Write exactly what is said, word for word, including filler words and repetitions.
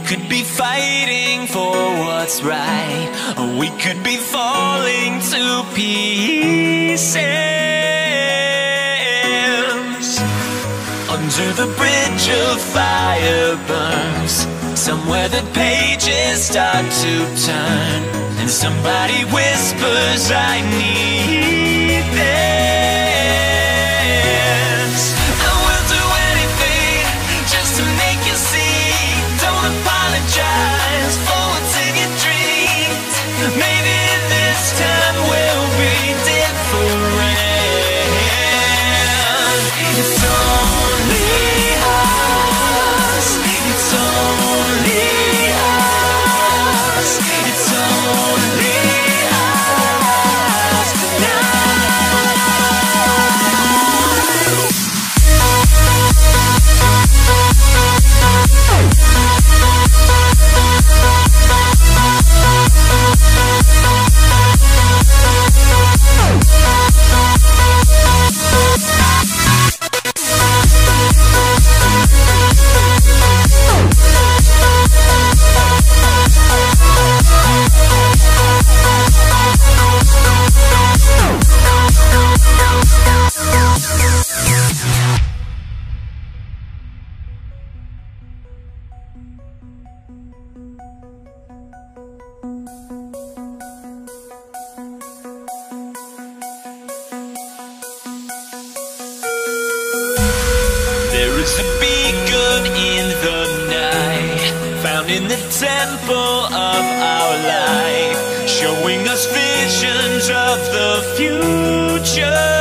could be fighting for what's right, or we could be falling to pieces. Under the bridge of fire burns, somewhere the pages start to turn, and somebody whispers, I need this. I will do anything just to make you see. Don't apologize for what's in your dreams. Maybe this time will be different. It's only us. It's only us. It's only us There is a beacon in the night, found in the temple of our life, showing us visions of the future.